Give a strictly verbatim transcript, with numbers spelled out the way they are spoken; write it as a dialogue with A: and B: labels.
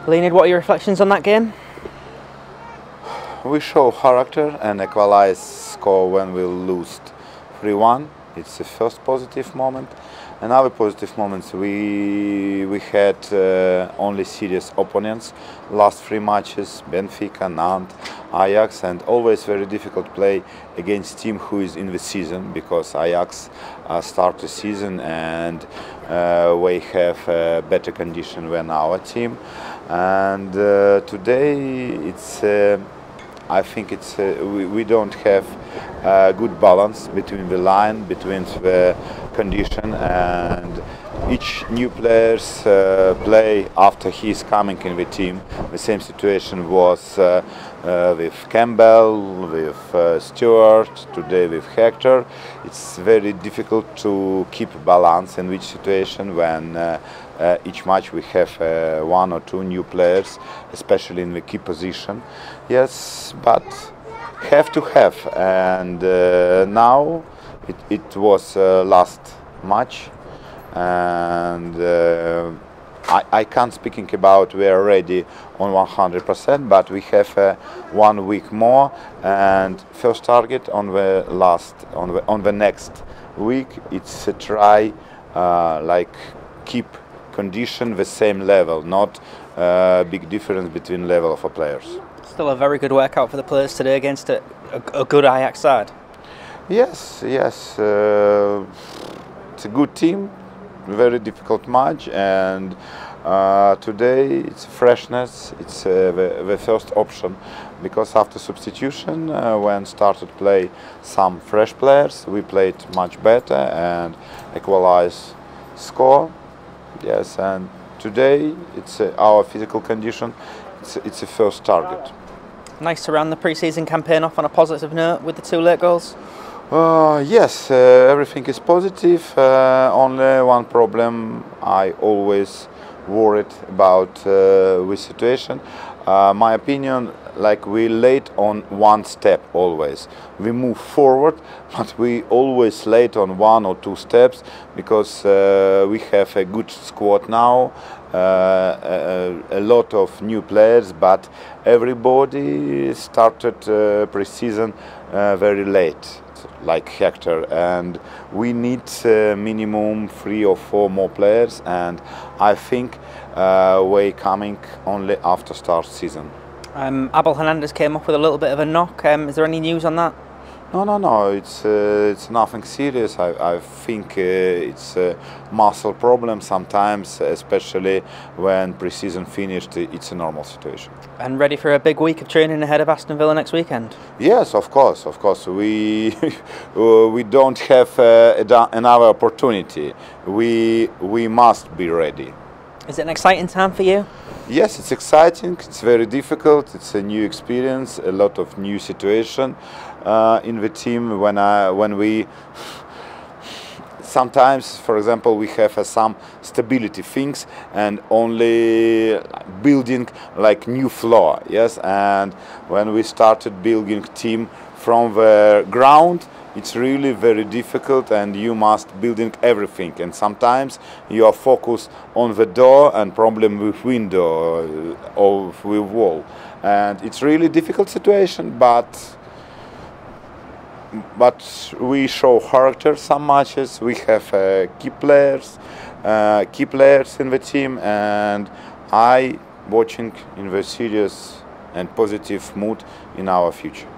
A: Leonid, what are your reflections on that game?
B: We show character and equalize score when we lose three one. It's the first positive moment. Another positive moments, we we had uh, only serious opponents. Last three matches, Benfica, Nantes, Ajax, and always very difficult play against team who is in the season, because Ajax uh, start the season and uh, we have a better condition than our team. And uh, today it's. Uh, I think it's uh, we, we don't have a good balance between the line, between the condition, and each new players uh, play after he's coming in the team. The same situation was uh, uh, with Campbell, with uh, Stewart, today with Hector. It's very difficult to keep balance in which situation when uh, uh, each match we have uh, one or two new players, especially in the key position. Yes, but have to have, and uh, now it, it was uh, last match, and uh, I, I can't speaking about we are ready on one hundred percent, but we have uh, one week more, and first target on the last on the on the next week it's to try uh, like keep condition the same level, not uh, big difference between level of players.
A: Still a very good workout for the players today against a, a, a good Ajax side.
B: Yes, yes, uh, it's a good team, very difficult match, and uh, today it's freshness, it's uh, the, the first option, because after substitution, uh, when started play some fresh players, we played much better and equalize score. Yes, and today it's uh, our physical condition, it's, it's a first target.
A: Nice to round the pre-season campaign off on a positive note with the two late goals.
B: Uh, yes, uh, everything is positive. Uh, only one problem I always worried about uh, with situation. Uh, my opinion, like we late on one step always. We move forward, but we always late on one or two steps, because uh, we have a good squad now, uh, a, a lot of new players, but everybody started uh, pre-season uh, very late, like Hector, and we need uh, minimum three or four more players, and I think uh, we're coming only after start season.
A: Um, Abel Hernandez came up with a little bit of a knock. Um, is there any news on that?
B: No, no, no. It's uh, it's nothing serious. I, I think uh, it's a muscle problem sometimes, especially when pre-season finished. It's a normal situation.
A: And ready for a big week of training ahead of Aston Villa next weekend?
B: Yes, of course, of course. We we don't have uh, another opportunity. We we must be ready.
A: Is it an exciting time for you?
B: Yes, it's exciting. It's very difficult. It's a new experience, a lot of new situation uh, in the team. When I, when we sometimes, for example, we have uh, some stability things and only building like new floor. Yes, and when we started building team from the ground, it's really very difficult, and you must building everything, and sometimes you are focused on the door and problem with window or with wall, and it's really difficult situation, but but we show character some matches. We have uh, key players uh, key players in the team, and I watching in the serious and positive mood in our future.